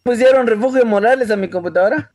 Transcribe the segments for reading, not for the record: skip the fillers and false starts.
Pusieron refugio Morales a mi computadora.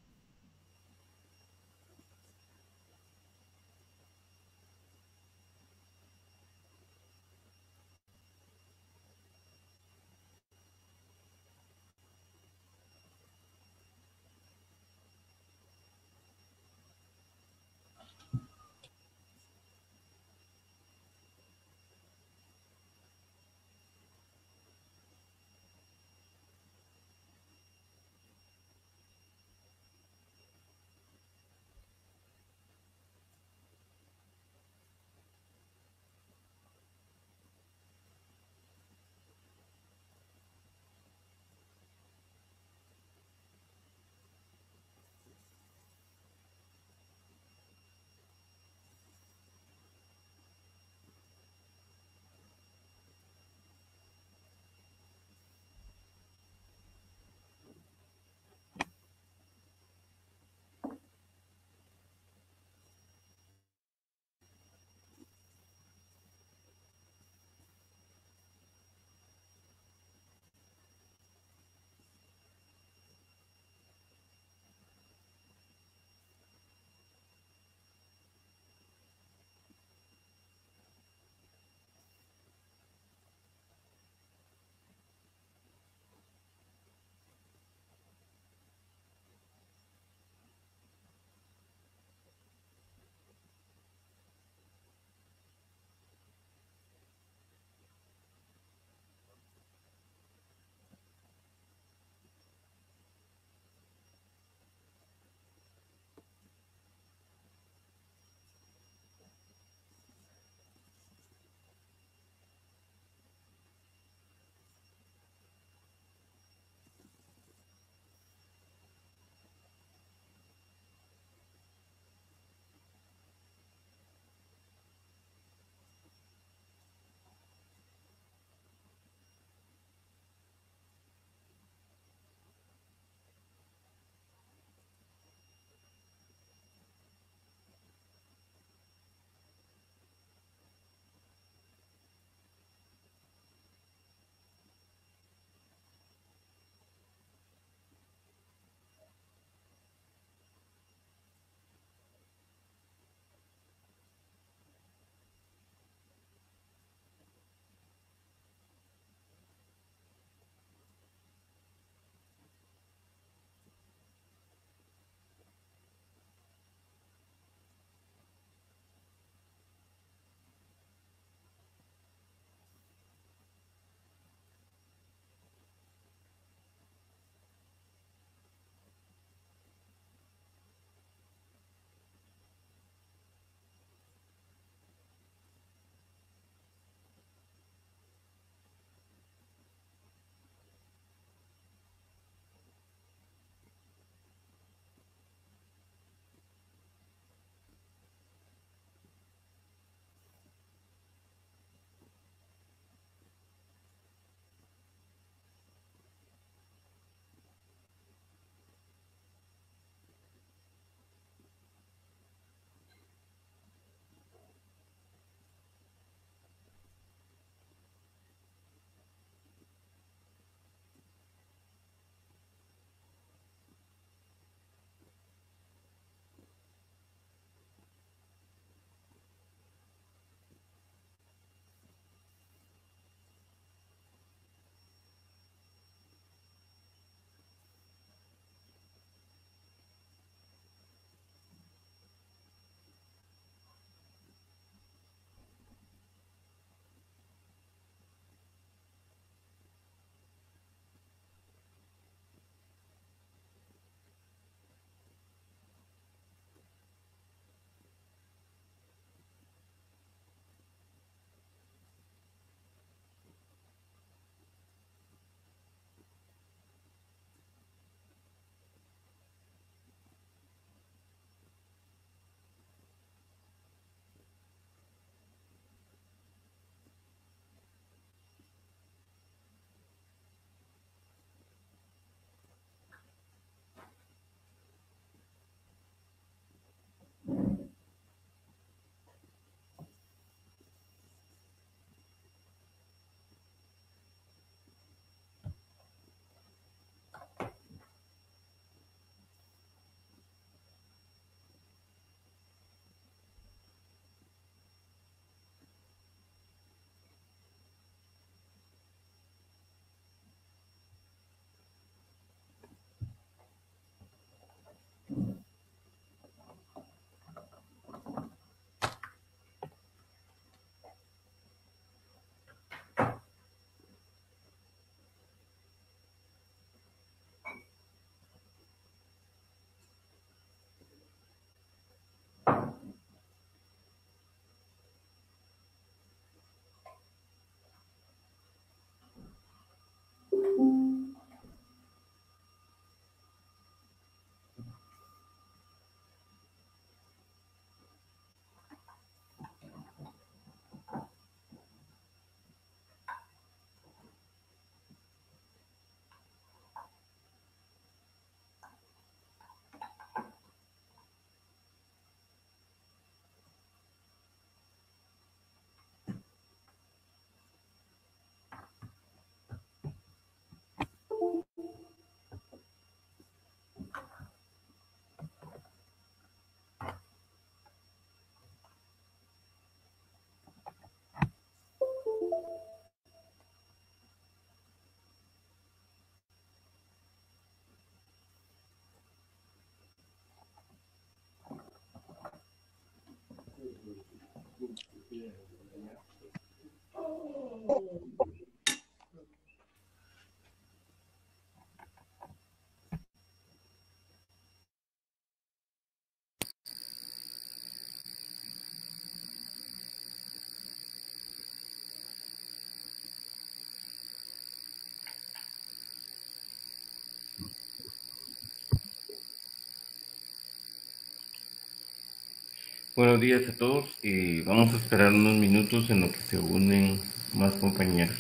Buenos días a todos y vamos a esperar unos minutos en lo que se unen más compañeros.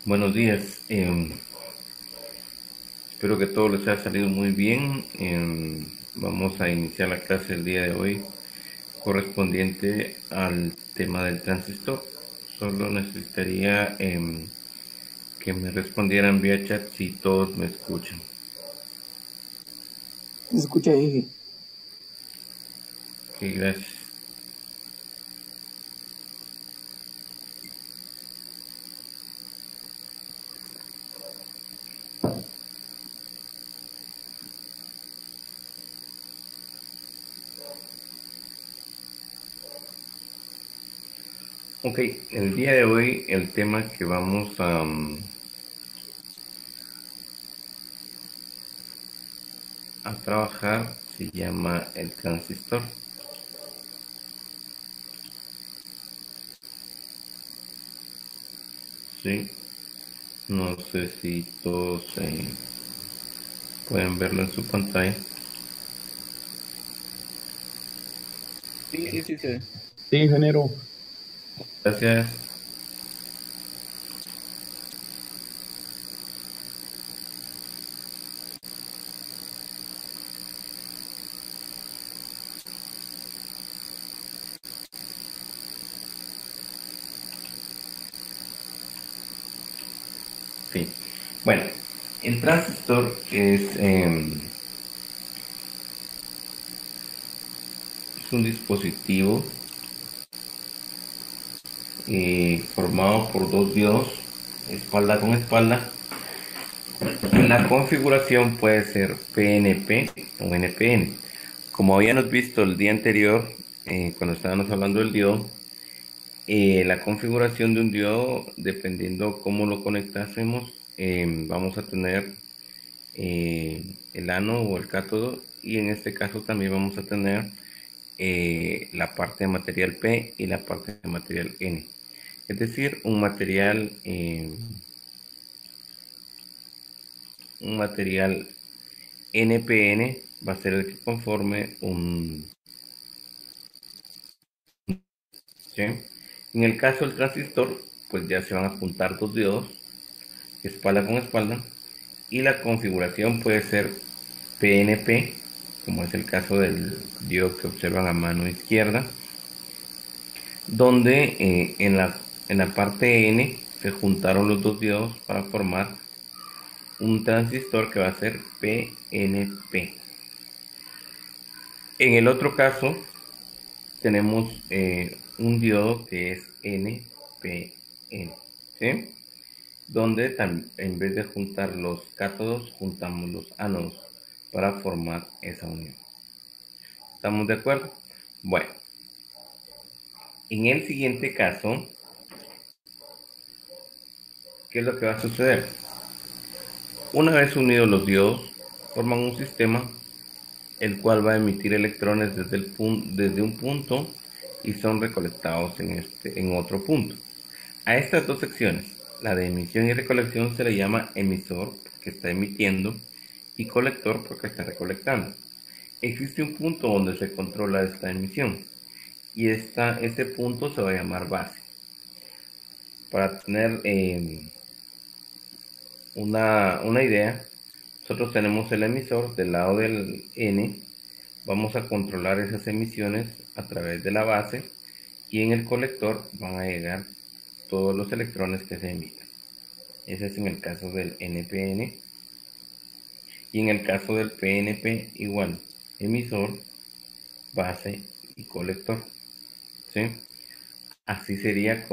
Buenos días. Espero que todo les haya salido muy bien. Vamos a iniciar la clase el día de hoy correspondiente al tema del transistor. Solo necesitaría que me respondieran vía chat si todos me escuchan. Se escucha ahí. Ok, gracias. Ok, el día de hoy el tema que vamos a trabajar se llama el transistor. Sí, no sé si todos pueden verlo en su pantalla. Sí, sí, sí. Sí, ingeniero. Gracias. Sí. Bueno, el transistor es un dispositivo formado por dos diodos, espalda con espalda. La configuración puede ser PNP o NPN. Como habíamos visto el día anterior, cuando estábamos hablando del diodo, la configuración de un diodo, dependiendo cómo lo conectásemos, vamos a tener el ánodo o el cátodo, y en este caso también vamos a tener la parte de material P y la parte de material N. Es decir, un material NPN va a ser el que conforme un... ¿sí? En el caso del transistor, pues ya se van a juntar dos diodos, espalda con espalda, y la configuración puede ser PNP, como es el caso del diodo que observan a mano izquierda, donde en la parte N se juntaron los dos diodos para formar un transistor que va a ser PNP. En el otro caso tenemos un diodo que es NPN, ¿sí? Donde en vez de juntar los cátodos, juntamos los ánodos para formar esa unión. ¿Estamos de acuerdo? Bueno, en el siguiente caso, ¿qué es lo que va a suceder? Una vez unidos los diodos, forman un sistema el cual va a emitir electrones desde un punto y son recolectados en otro punto. A estas dos secciones, la de emisión y recolección, se le llama emisor porque está emitiendo y colector porque está recolectando. Existe un punto donde se controla esta emisión y este punto se va a llamar base. Para tener una idea, nosotros tenemos el emisor del lado del N. Vamos a controlar esas emisiones a través de la base, y en el colector van a llegar todos los electrones que se emitan. Ese es en el caso del NPN. Y en el caso del PNP igual, emisor, base y colector, ¿sí? Así sería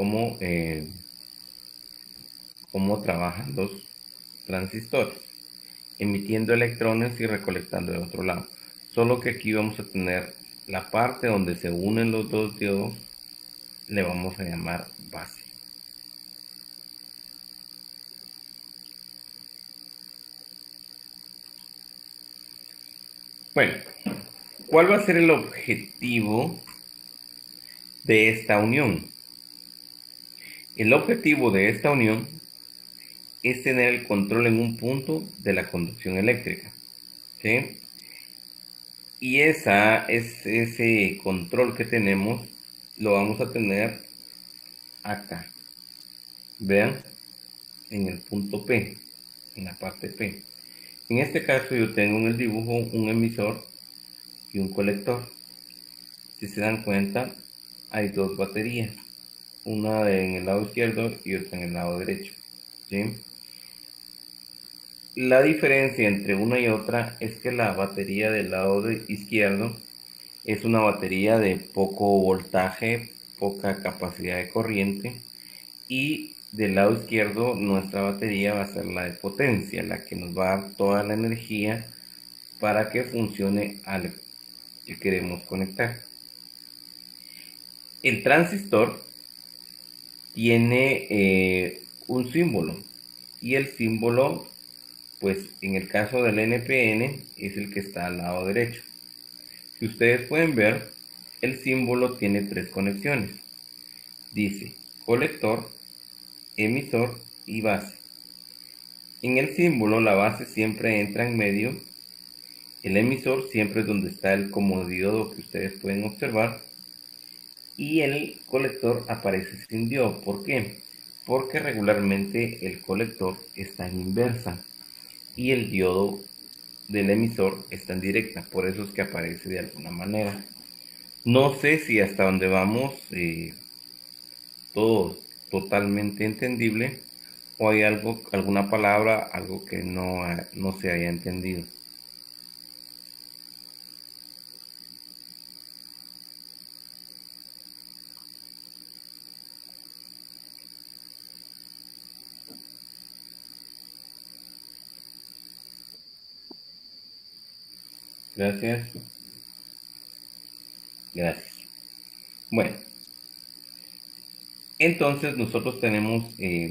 como trabajan los transistores, emitiendo electrones y recolectando de otro lado. Solo que aquí vamos a tener la parte donde se unen los dos diodos, le vamos a llamar base. Bueno, ¿cuál va a ser el objetivo de esta unión? El objetivo de esta unión es tener el control en un punto de la conducción eléctrica, ¿sí? Y ese control que tenemos lo vamos a tener acá. Vean, en el punto P, en la parte P. En este caso yo tengo en el dibujo un emisor y un colector. Si se dan cuenta, hay dos baterías, una en el lado izquierdo y otra en el lado derecho, ¿sí? La diferencia entre una y otra es que la batería del lado izquierdo es una batería de poco voltaje, poca capacidad de corriente, y del lado izquierdo nuestra batería va a ser la de potencia, la que nos va a dar toda la energía para que funcione algo que queremos conectar. El transistor tiene un símbolo, y el símbolo, pues en el caso del NPN, es el que está al lado derecho. Si ustedes pueden ver, el símbolo tiene tres conexiones. Dice colector, emisor y base. En el símbolo la base siempre entra en medio, el emisor siempre es donde está el comodiodo que ustedes pueden observar, y el colector aparece sin diodo. ¿Por qué? Porque regularmente el colector está en inversa y el diodo del emisor está en directa, por eso es que aparece de alguna manera. No sé si hasta donde vamos todo totalmente entendible, o hay algo, alguna palabra, algo que no se haya entendido. Gracias. Gracias. Bueno, entonces nosotros tenemos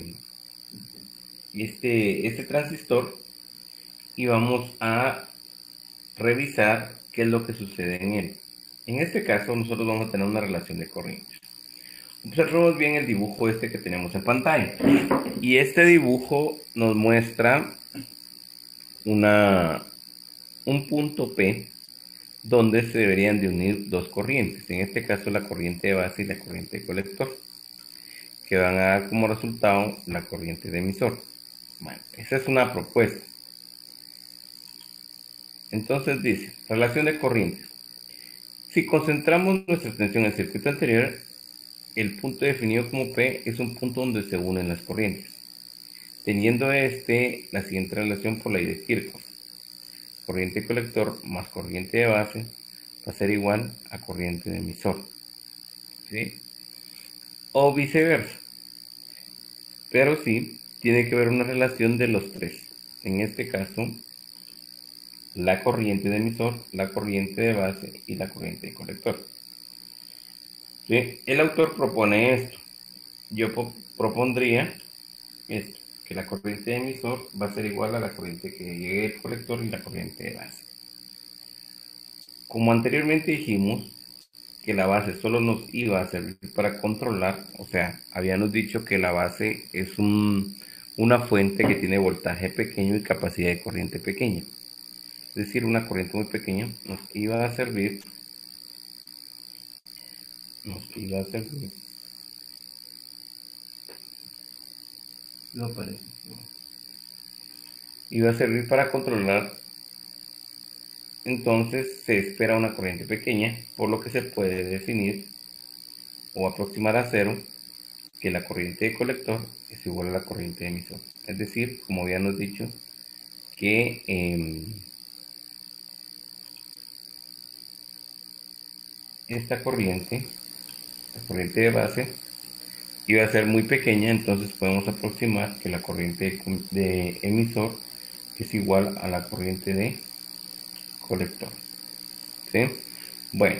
este transistor y vamos a revisar qué es lo que sucede en él. En este caso nosotros vamos a tener una relación de corrientes. Observemos bien el dibujo este que tenemos en pantalla. Y este dibujo nos muestra un punto P donde se deberían de unir dos corrientes. En este caso la corriente de base y la corriente de colector, que van a dar como resultado la corriente de emisor. Bueno, esa es una propuesta. Entonces dice, relación de corrientes. Si concentramos nuestra atención en el circuito anterior, el punto definido como P es un punto donde se unen las corrientes, teniendo la siguiente relación por la ley de Kirchhoff. Corriente de colector más corriente de base va a ser igual a corriente de emisor, ¿sí? O viceversa, pero sí tiene que haber una relación de los tres. En este caso, la corriente de emisor, la corriente de base y la corriente de colector. ¿Sí? El autor propone esto. Yo propondría esto, que la corriente de emisor va a ser igual a la corriente que llegue del colector y la corriente de base. Como anteriormente dijimos que la base solo nos iba a servir para controlar, o sea, habíamos dicho que la base es una fuente que tiene voltaje pequeño y capacidad de corriente pequeña. Es decir, una corriente muy pequeña nos iba a servir para controlar. Entonces se espera una corriente pequeña, por lo que se puede definir o aproximar a cero que la corriente de colector es igual a la corriente de emisor. Es decir, como habíamos dicho, que esta corriente, la corriente de base, iba a ser muy pequeña, entonces podemos aproximar que la corriente de emisor es igual a la corriente de colector. ¿Sí? Bueno,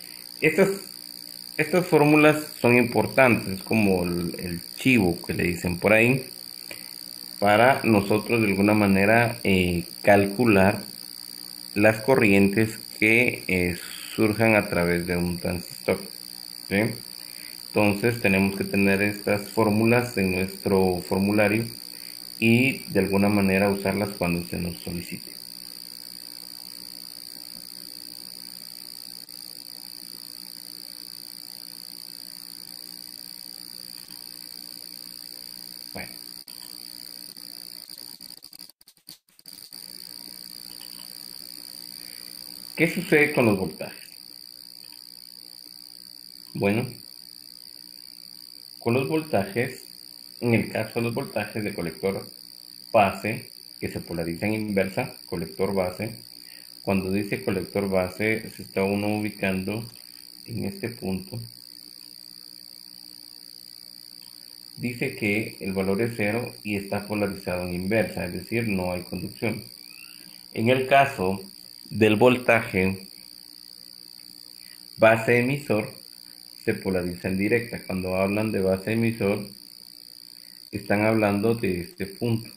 estas fórmulas son importantes, como el chivo que le dicen por ahí, para nosotros de alguna manera calcular las corrientes que surjan a través de un transistor. ¿Sí? Entonces tenemos que tener estas fórmulas en nuestro formulario y de alguna manera usarlas cuando se nos solicite. Bueno, ¿Qué sucede con los voltajes? Bueno, con los voltajes, en el caso de los voltajes de colector base, que se polarizan inversa, colector base, cuando dice colector base, se está uno ubicando en este punto. Dice que el valor es cero y está polarizado en inversa, es decir, no hay conducción. En el caso del voltaje base emisor, se polariza en directa. Cuando hablan de base emisor, están hablando de este punto.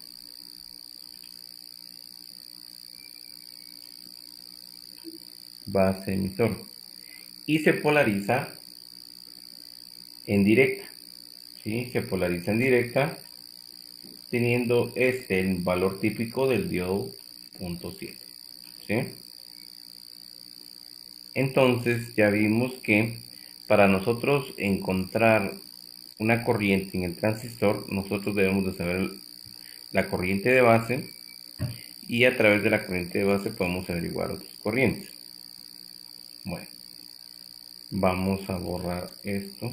Base emisor. Y se polariza en directa. ¿Sí? Se polariza en directa teniendo el valor típico del diodo punto 7. ¿Sí? Entonces ya vimos que para nosotros encontrar una corriente en el transistor, nosotros debemos de saber la corriente de base, y a través de la corriente de base podemos averiguar otras corrientes. Bueno, vamos a borrar esto.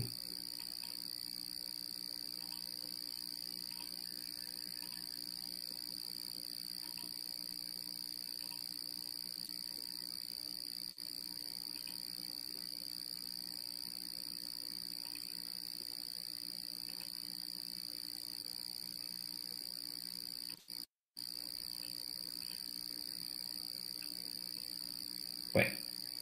Bueno,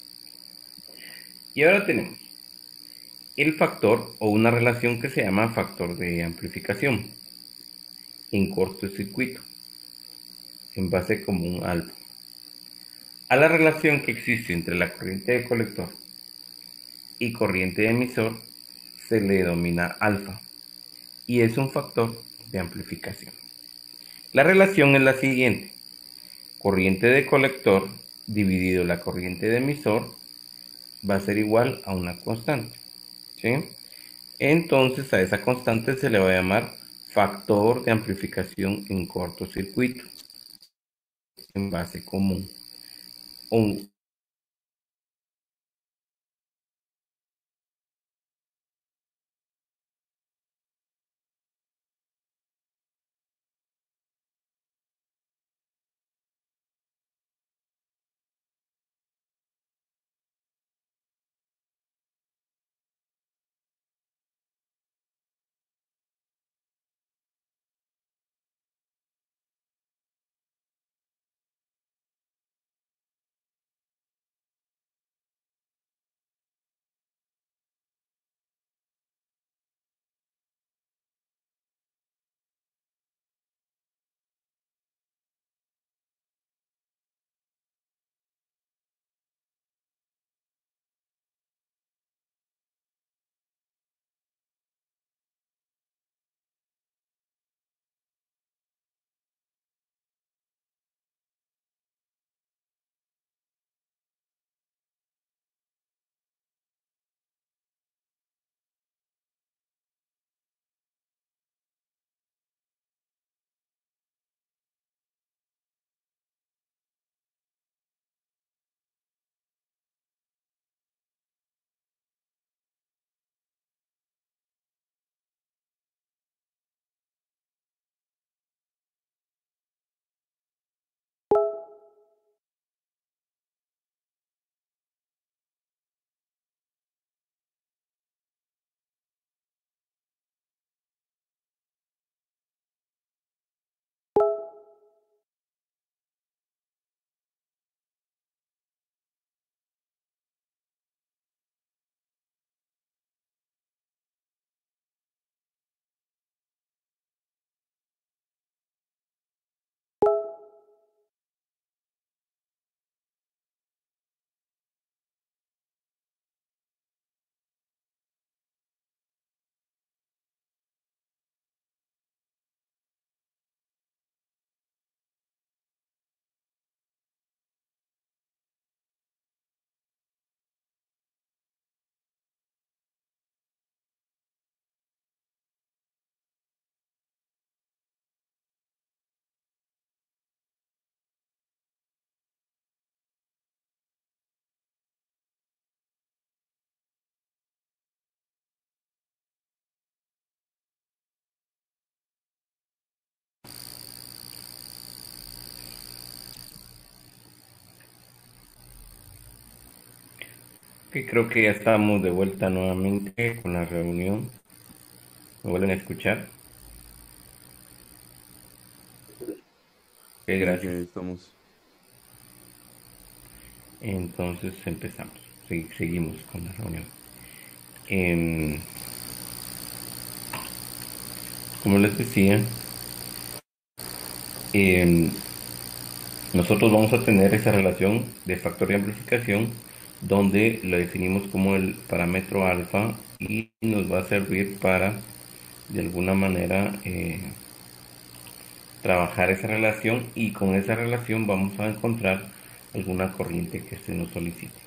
y ahora tenemos el factor o una relación que se llama factor de amplificación en cortocircuito en base común alfa. A la relación que existe entre la corriente de colector y corriente de emisor se le denomina alfa y es un factor de amplificación. La relación es la siguiente: corriente de colector dividido la corriente de emisor va a ser igual a una constante. ¿Sí? Entonces a esa constante se le va a llamar factor de amplificación en cortocircuito en base común. Que creo que ya estamos de vuelta nuevamente con la reunión. ¿Me vuelven a escuchar? Ok, Sí, sí, gracias. ahí estamos. Entonces empezamos. Seguimos con la reunión. Em, como les decía, em, nosotros vamos a tener esa relación de factor de amplificación donde lo definimos como el parámetro alfa y nos va a servir para, de alguna manera, trabajar esa relación y con esa relación vamos a encontrar alguna corriente que se nos solicite.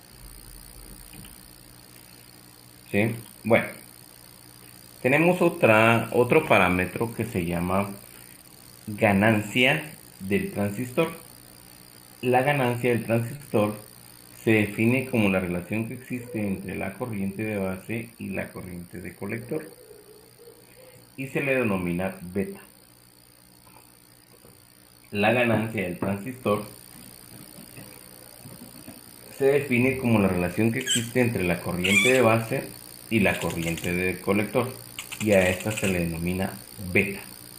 ¿Sí? Bueno, tenemos otro parámetro que se llama ganancia del transistor. La ganancia del transistor se define como la relación que existe entre la corriente de base y la corriente de colector y se le denomina beta. La ganancia del transistor se define como la relación que existe entre la corriente de base y la corriente de colector y a esta se le denomina beta.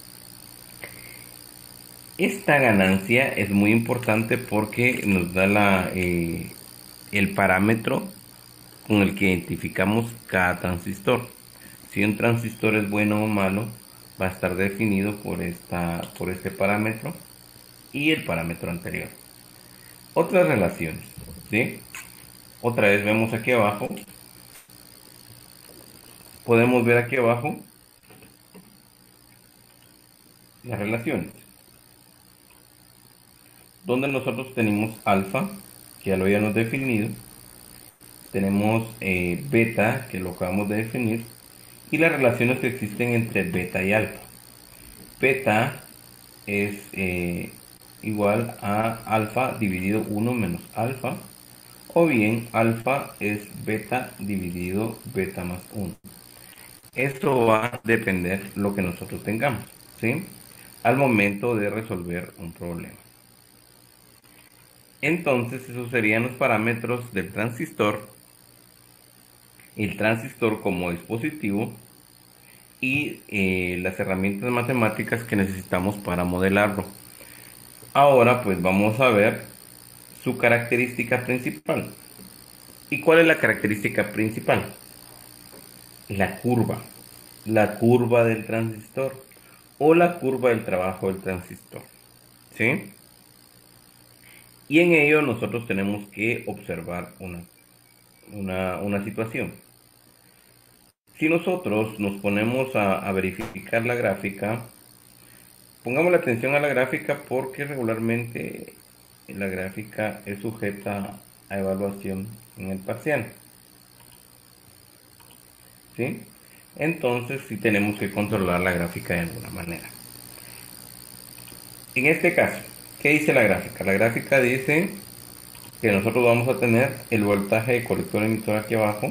Esta ganancia es muy importante porque nos da el parámetro con el que identificamos cada transistor. Si un transistor es bueno o malo, va a estar definido por este parámetro y el parámetro anterior. Otras relaciones, ¿sí? Otra vez vemos aquí abajo, podemos ver aquí abajo las relaciones, donde nosotros tenemos alfa, que ya lo habíamos definido, tenemos beta, que lo acabamos de definir, y las relaciones que existen entre beta y alfa. Beta es igual a alfa dividido 1 menos alfa, o bien alfa es beta dividido beta más 1. Esto va a depender lo que nosotros tengamos, ¿sí? Al momento de resolver un problema. Entonces, esos serían los parámetros del transistor, el transistor como dispositivo y las herramientas matemáticas que necesitamos para modelarlo. Ahora, pues vamos a ver su característica principal. ¿Y cuál es la característica principal? La curva del transistor o la curva del trabajo del transistor, ¿sí? Y en ello nosotros tenemos que observar una situación. Si nosotros nos ponemos a verificar la gráfica, pongamos la atención a la gráfica porque regularmente la gráfica es sujeta a evaluación en el parcial, ¿sí? Entonces sí tenemos que controlar la gráfica de alguna manera. En este caso, ¿qué dice la gráfica? La gráfica dice que nosotros vamos a tener el voltaje de colector emisor aquí abajo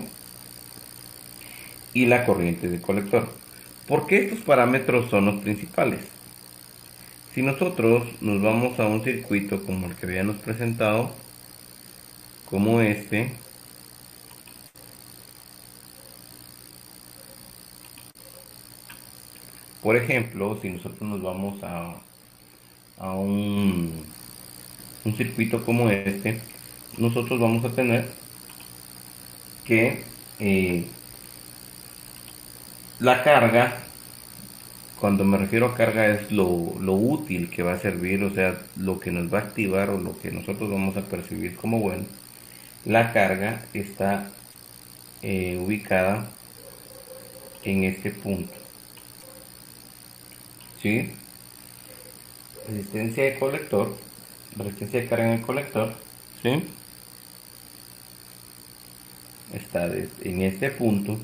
y la corriente de colector. ¿Por qué estos parámetros son los principales? Si nosotros nos vamos a un circuito como el que habíamos presentado, como este, por ejemplo, si nosotros nos vamos a un circuito como este, nosotros vamos a tener que la carga, cuando me refiero a carga es lo útil que va a servir, o sea, lo que nos va a activar o lo que nosotros vamos a percibir como bueno. La carga está ubicada en este punto, ¿sí? Resistencia de colector, resistencia de carga en el colector, ¿sí? Está en este punto.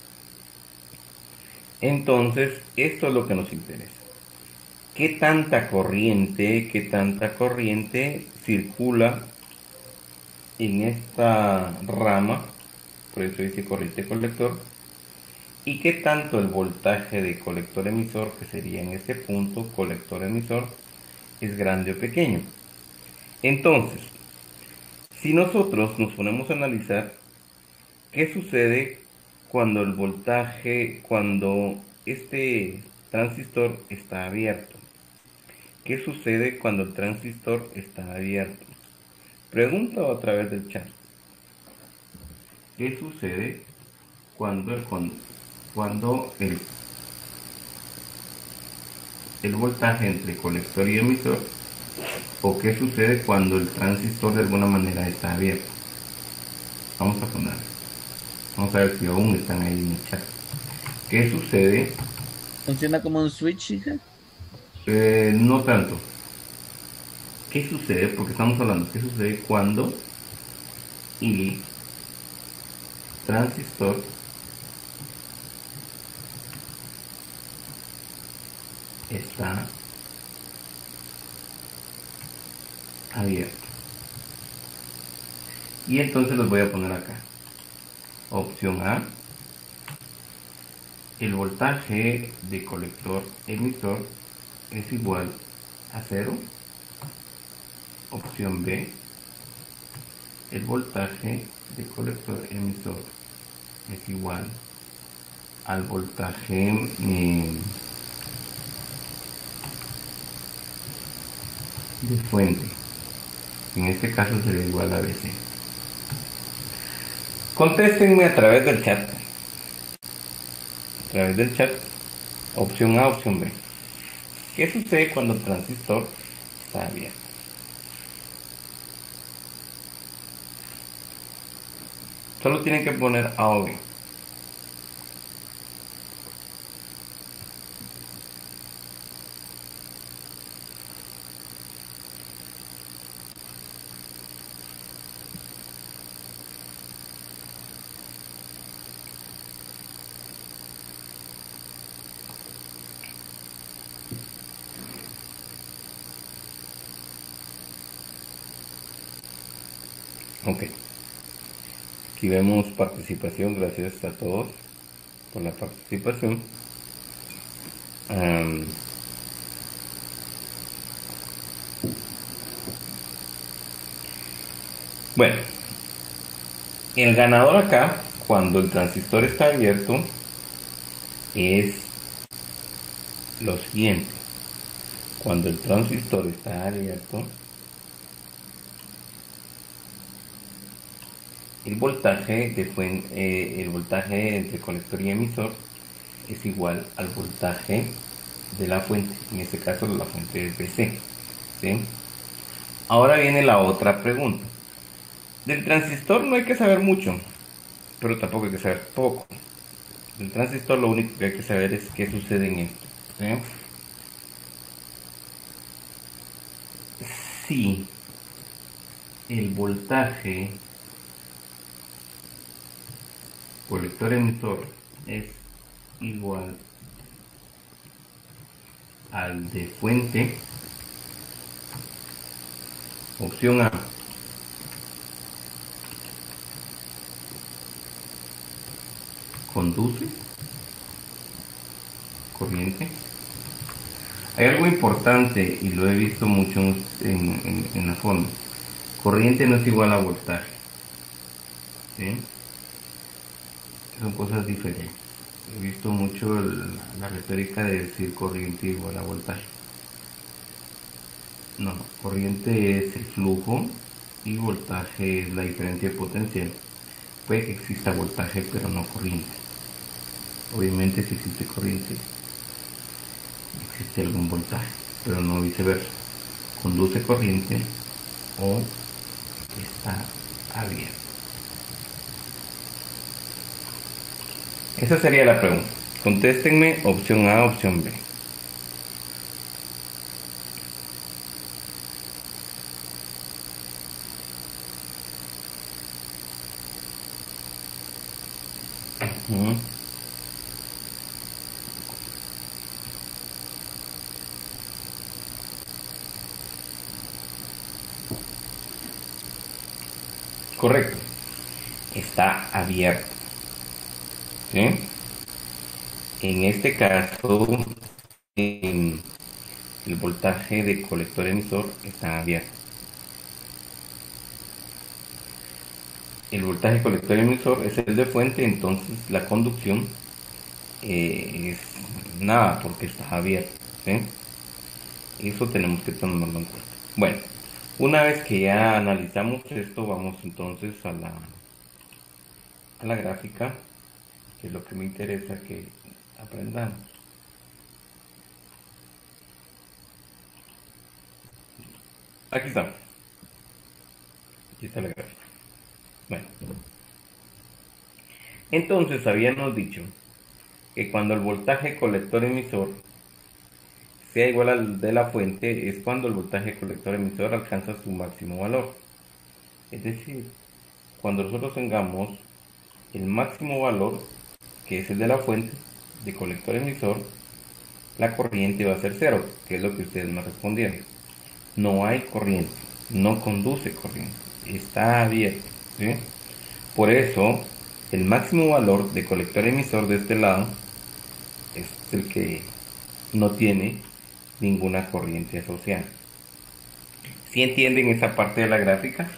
Entonces, esto es lo que nos interesa. ¿Qué tanta corriente circula en esta rama? Por eso dice corriente colector. ¿Y qué tanto el voltaje de colector emisor, que sería en este punto colector emisor, es grande o pequeño? Entonces, si nosotros nos ponemos a analizar, ¿Qué sucede cuando este transistor está abierto? ¿Qué sucede cuando el transistor está abierto? Pregunta a través del chat. ¿Qué sucede cuando el voltaje entre colector y emisor? ¿O qué sucede cuando el transistor de alguna manera está abierto? Vamos a poner. Vamos a ver si aún están ahí en el chat. ¿Qué sucede? Funciona como un switch, hija. No tanto. ¿Qué sucede? Porque estamos hablando, ¿qué sucede cuando el transistor está abierto? Y entonces los voy a poner acá. Opción A, el voltaje de colector emisor es igual a 0. Opción B, el voltaje de colector emisor es igual al voltaje de fuente. En este caso sería igual a DC. Contéstenme a través del chat. A través del chat. Opción A, opción B. ¿Qué sucede cuando el transistor está abierto? Solo tienen que poner A o B. Ok. Aquí vemos participación. Gracias a todos por la participación. Bueno, el ganador acá, cuando el transistor está abierto, es lo siguiente. Cuando el transistor está abierto, el voltaje entre colector y emisor es igual al voltaje de la fuente. En este caso la fuente es DC. ¿Sí? Ahora viene la otra pregunta. Del transistor no hay que saber mucho, pero tampoco hay que saber poco. Del transistor lo único que hay que saber es qué sucede en esto. ¿Sí? Si el voltaje colector emisor es igual al de fuente, opción A, conduce corriente. Hay algo importante y lo he visto mucho en la forma. Corriente no es igual a voltaje. ¿Sí? Son cosas diferentes. He visto mucho la retórica de decir corriente igual a voltaje. No, corriente es el flujo y voltaje es la diferencia de potencial. Puede que exista voltaje pero no corriente. Obviamente si existe corriente existe algún voltaje, pero no viceversa. Conduce corriente o está abierto. Esa sería la pregunta. Contéstenme opción A, opción B. Correcto. Está abierto. ¿Sí? En este caso, el voltaje de colector emisor está abierto. el voltaje colector emisor es el de fuente, entonces la conducción es nada porque está abierto, ¿sí? Eso tenemos que tomarlo en cuenta. Bueno, una vez que ya analizamos esto, vamos entonces a la gráfica, que es lo que me interesa que aprendamos. Aquí está. Aquí está la gráfica. Bueno, entonces habíamos dicho que cuando el voltaje colector emisor sea igual al de la fuente es cuando el voltaje colector emisor alcanza su máximo valor. Es decir, cuando nosotros tengamos el máximo valor, que es el de la fuente, de colector emisor, la corriente va a ser cero, que es lo que ustedes me respondieron. No hay corriente, no conduce corriente, está abierto, ¿sí? Por eso, el máximo valor de colector emisor de este lado es el que no tiene ninguna corriente asociada. ¿Sí entienden esa parte de la gráfica?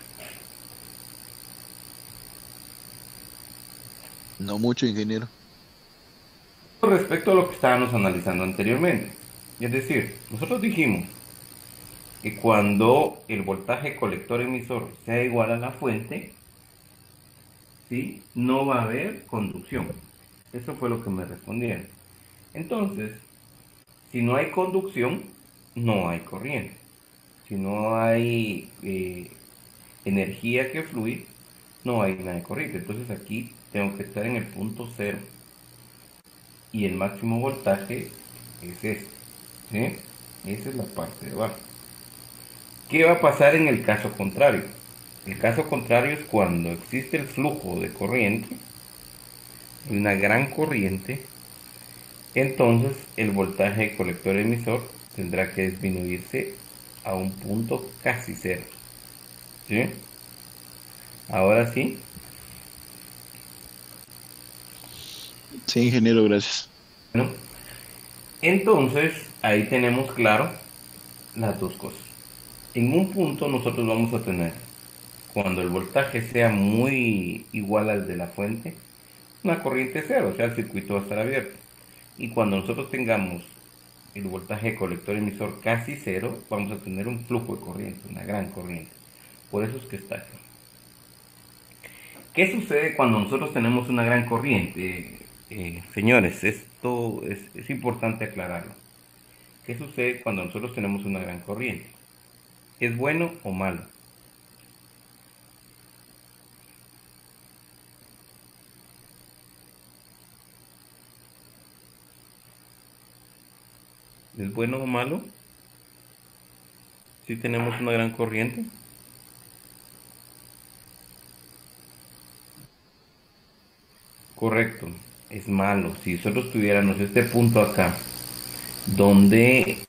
No mucho, ingeniero. Respecto a lo que estábamos analizando anteriormente. Es decir, nosotros dijimos que cuando el voltaje colector emisor sea igual a la fuente, ¿sí? No va a haber conducción. Eso fue lo que me respondieron. Entonces, si no hay conducción, no hay corriente. Si no hay energía que fluye, no hay nada de corriente. Entonces aquí tengo que estar en el punto cero. Y el máximo voltaje es este, ¿sí? Esa es la parte de abajo. ¿Qué va a pasar en el caso contrario? El caso contrario es cuando existe el flujo de corriente, una gran corriente, entonces el voltaje colector emisor tendrá que disminuirse a un punto casi cero, ¿sí? Ahora sí. Sí, ingeniero, gracias. Bueno, entonces ahí tenemos claro las dos cosas. En un punto nosotros vamos a tener, cuando el voltaje sea muy igual al de la fuente, una corriente cero, o sea, el circuito va a estar abierto. Y cuando nosotros tengamos el voltaje colector emisor casi cero, vamos a tener un flujo de corriente, una gran corriente. Por eso es que está aquí. ¿Qué sucede cuando nosotros tenemos una gran corriente? Señores, esto es importante aclararlo. ¿Qué sucede cuando nosotros tenemos una gran corriente? ¿Es bueno o malo? ¿Es bueno o malo si tenemos una gran corriente? Correcto, es malo. Si nosotros tuviéramos este punto acá, donde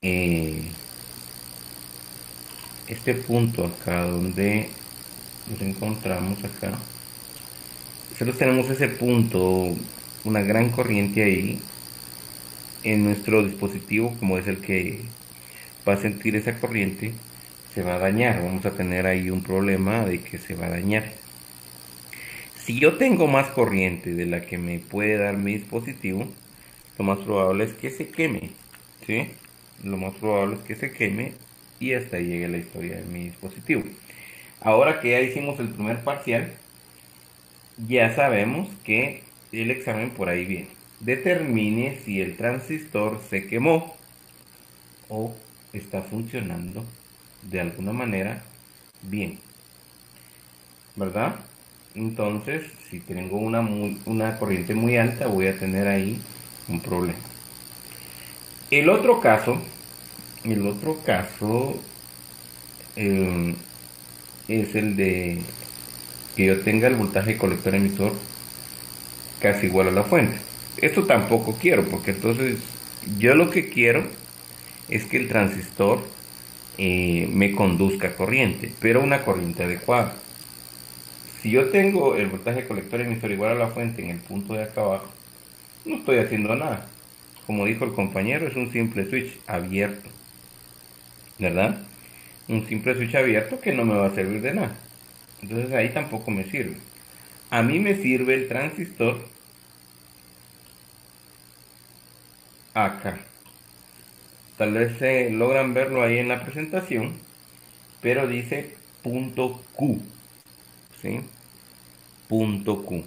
donde nos encontramos acá, nosotros tenemos ese punto, una gran corriente ahí en nuestro dispositivo, como es el que va a sentir esa corriente, se va a dañar. Vamos a tener ahí un problema de que se va a dañar. Si yo tengo más corriente de la que me puede dar mi dispositivo, lo más probable es que se queme, ¿sí? Lo más probable es que se queme y hasta ahí llegue la historia de mi dispositivo. Ahora que ya hicimos el primer parcial, ya sabemos que el examen por ahí viene. Determine si el transistor se quemó o está funcionando de alguna manera bien, ¿verdad? Entonces, si tengo una corriente muy alta, voy a tener ahí un problema. El otro caso eh, es el de que yo tenga el voltaje colector emisor casi igual a la fuente. Esto tampoco quiero, porque entonces yo lo que quiero es que el transistor me conduzca corriente, pero una corriente adecuada. Si yo tengo el voltaje colector emisor igual a la fuente en el punto de acá abajo, no estoy haciendo nada. Como dijo el compañero, es un simple switch abierto, ¿verdad? Un simple switch abierto que no me va a servir de nada. Entonces ahí tampoco me sirve. A mí me sirve el transistor acá. Tal vez se logran verlo ahí en la presentación, pero dice punto Q, ¿sí? Punto Q.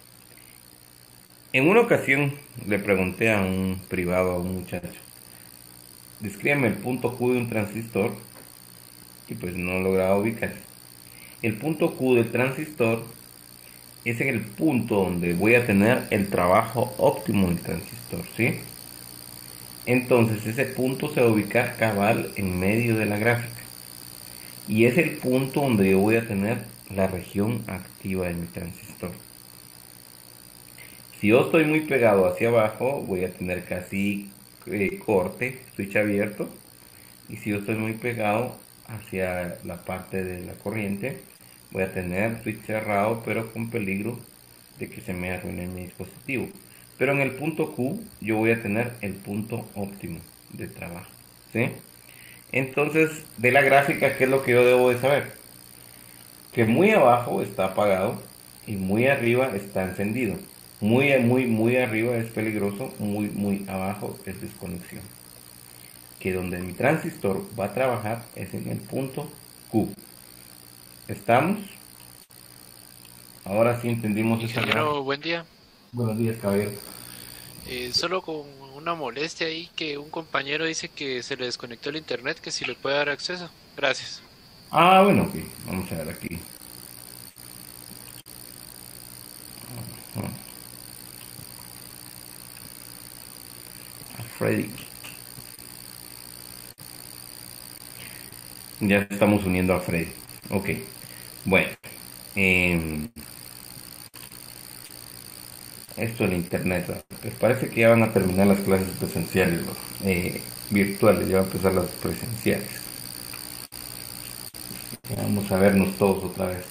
En una ocasión le pregunté a un privado, a un muchacho, descríbeme el punto Q de un transistor, y pues no lograba ubicar. El punto Q del transistor es en el punto donde voy a tener el trabajo óptimo del transistor, ¿sí? Entonces ese punto se va a ubicar cabal en medio de la gráfica. Y es el punto donde yo voy a tener la región activa de mi transistor. Si yo estoy muy pegado hacia abajo, voy a tener casi corte, switch abierto. Y si yo estoy muy pegado hacia la parte de la corriente, voy a tener switch cerrado, pero con peligro de que se me arruine mi dispositivo. Pero en el punto Q yo voy a tener el punto óptimo de trabajo, ¿sí? Entonces, de la gráfica, ¿qué es lo que yo debo de saber? Que muy abajo está apagado y muy arriba está encendido. Muy arriba es peligroso, muy abajo es desconexión. Que donde mi transistor va a trabajar es en el punto Q. ¿Estamos? Ahora sí entendimos esa gráfica. Ingeniero, buen día. Buenos días, caballero. Solo con una molestia ahí que un compañero dice que se le desconectó el internet, que si le puede dar acceso. Gracias. Ah, bueno, ok. Vamos a ver aquí. A Freddy. Ya estamos uniendo a Freddy. Ok. Bueno. Esto del internet, ¿no? Pues parece que ya van a terminar las clases presenciales, ¿no? Virtuales, ya van a empezar las presenciales. Ya vamos a vernos todos otra vez.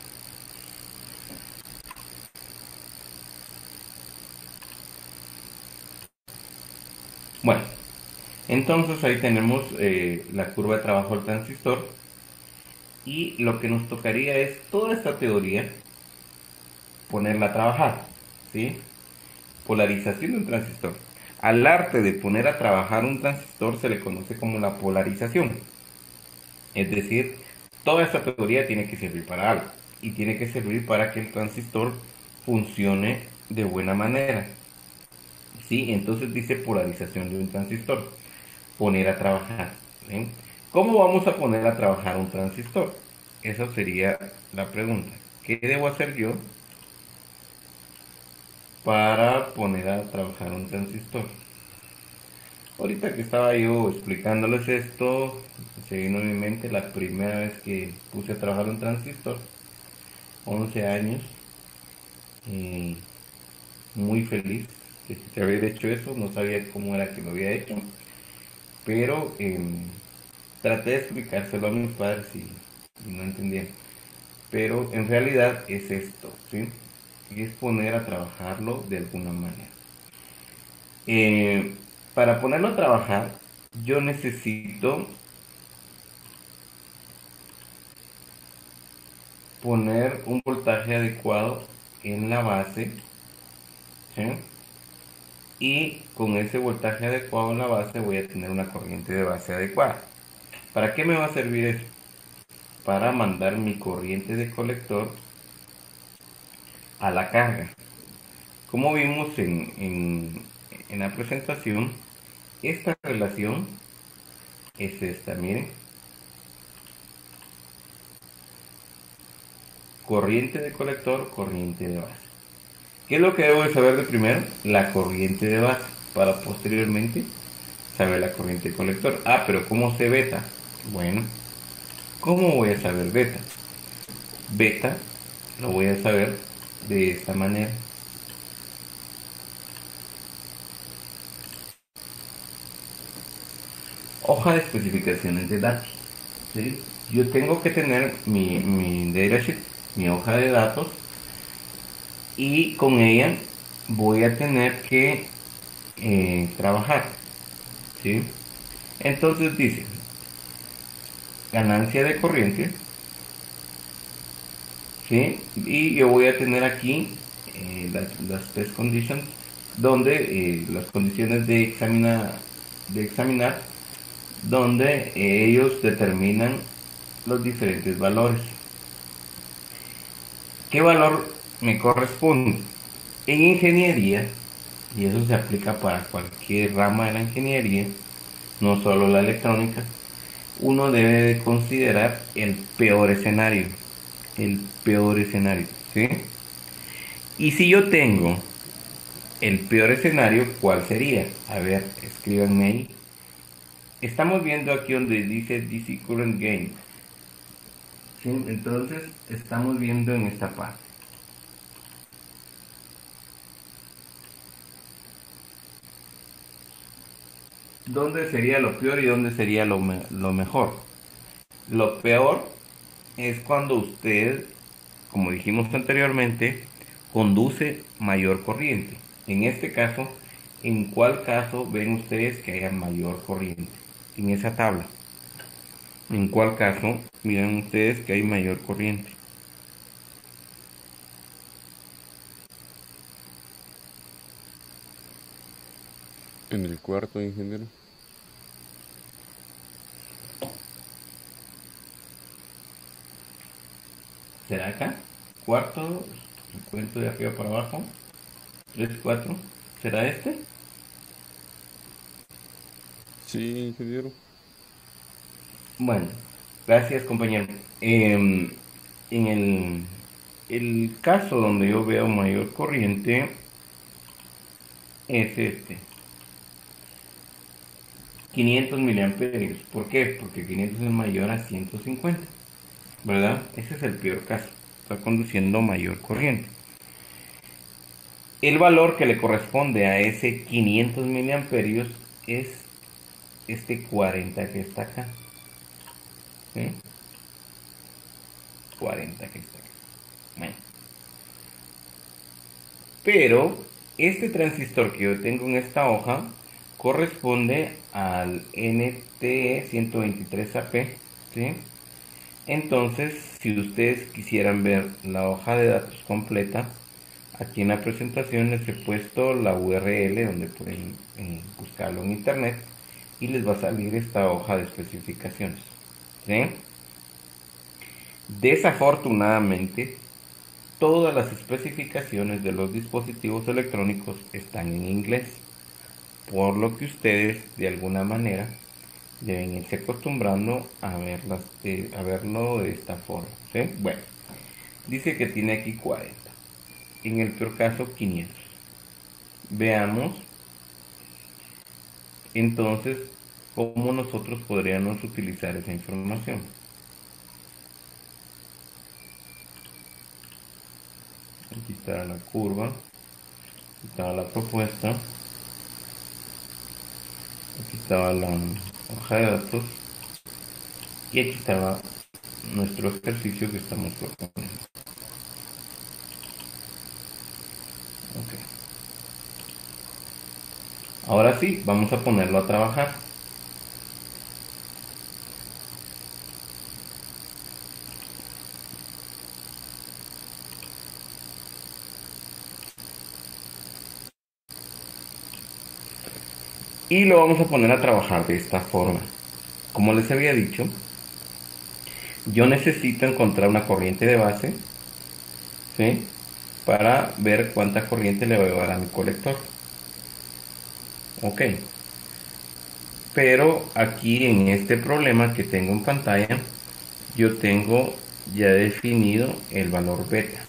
Bueno, entonces ahí tenemos la curva de trabajo del transistor y lo que nos tocaría es toda esta teoría ponerla a trabajar, ¿sí? Polarización de un transistor. Al arte de poner a trabajar un transistor se le conoce como la polarización. Es decir, toda esta teoría tiene que servir para algo y tiene que servir para que el transistor funcione de buena manera. ¿Sí? Entonces dice polarización de un transistor. Poner a trabajar. ¿Sí? ¿Cómo vamos a poner a trabajar un transistor? Esa sería la pregunta. ¿Qué debo hacer yo para poner a trabajar un transistor? Ahorita que estaba yo explicándoles esto, se vino a mi mente la primera vez que puse a trabajar un transistor, 11 años, y muy feliz de haber hecho eso, no sabía cómo era que lo había hecho, pero traté de explicárselo a mis padres y no entendían. Pero en realidad es esto, ¿sí? Y es poner a trabajarlo de alguna manera. Eh, para ponerlo a trabajar, yo necesito poner un voltaje adecuado en la base, ¿sí? Y con ese voltaje adecuado en la base voy a tener una corriente de base adecuada. ¿Para qué me va a servir eso? Para mandar mi corriente de colector a la carga. Como vimos en la presentación, esta relación es esta, miren. Corriente de colector, corriente de base. ¿Qué es lo que debo de saber de primero? La corriente de base, para posteriormente saber la corriente de colector. Ah, pero ¿cómo sé beta? Bueno, ¿cómo voy a saber beta? Beta lo voy a saber de esta manera. Hoja de especificaciones de datos, ¿sí? Yo tengo que tener mi datasheet, mi hoja de datos, y con ella voy a tener que trabajar, ¿sí? Entonces dice, ganancia de corriente ¿sí? Y yo voy a tener aquí las test conditions, donde las condiciones de examinar, donde ellos determinan los diferentes valores. ¿Qué valor me corresponde? En ingeniería, y eso se aplica para cualquier rama de la ingeniería, no solo la electrónica, uno debe de considerar el peor escenario, ¿sí? Y si yo tengo el peor escenario, ¿cuál sería? A ver, escríbanme ahí. Estamos viendo aquí donde dice DC Current Gain, ¿sí? Entonces, estamos viendo en esta parte. ¿Dónde sería lo peor y dónde sería lo mejor? Lo peor es cuando usted, como dijimos anteriormente, conduce mayor corriente. En este caso, ¿en cuál caso ven ustedes que haya mayor corriente? En esa tabla. ¿En cuál caso miran ustedes que hay mayor corriente? En el cuarto, ingeniero. ¿Será acá? Cuarto, cuento de arriba para abajo. 3, 4. ¿Será este? Sí, ingeniero. Bueno, gracias compañero. En el caso donde yo veo mayor corriente es este. 500 miliamperios. ¿Por qué? Porque 500 es mayor a 150. ¿Verdad? Ese es el peor caso. Está conduciendo mayor corriente. El valor que le corresponde a ese 500 miliamperios es este 40 que está acá. ¿Sí? 40 que está acá. Bueno. Pero este transistor que yo tengo en esta hoja corresponde al NTE 123AP, ¿sí? Entonces, si ustedes quisieran ver la hoja de datos completa, aquí en la presentación les he puesto la URL donde pueden buscarlo en internet y les va a salir esta hoja de especificaciones, ¿sí? Desafortunadamente, todas las especificaciones de los dispositivos electrónicos están en inglés, por lo que ustedes de alguna manera deben irse acostumbrando a verlo de esta forma, ¿sí? Bueno, dice que tiene aquí 40, en el peor caso 500. Veamos entonces cómo nosotros podríamos utilizar esa información. Aquí está la curva, aquí estaba la propuesta, aquí estaba la hoja de datos y aquí estaba nuestro ejercicio que estamos proponiendo. Okay. Ahora sí, vamos a ponerlo a trabajar. Y lo vamos a poner a trabajar de esta forma. Como les había dicho, yo necesito encontrar una corriente de base, ¿sí? Para ver cuánta corriente le voy a dar a mi colector. Ok. Pero aquí en este problema que tengo en pantalla, yo tengo ya definido el valor beta